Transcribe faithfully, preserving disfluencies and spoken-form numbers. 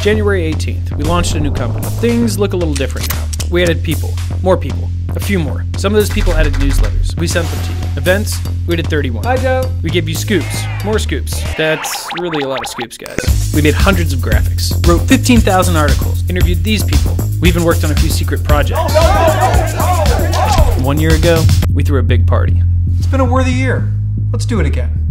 January eighteenth, we launched a new company. Things look a little different now. We added people, more people, a few more. Some of those people added newsletters. We sent them to you. Events, we did thirty-one. Hi, Joe. We gave you scoops, more scoops. That's really a lot of scoops, guys. We made hundreds of graphics, wrote fifteen thousand articles, interviewed these people. We even worked on a few secret projects. Oh, no, no, no, no, no. One year ago, we threw a big party. It's been a worthy year. Let's do it again.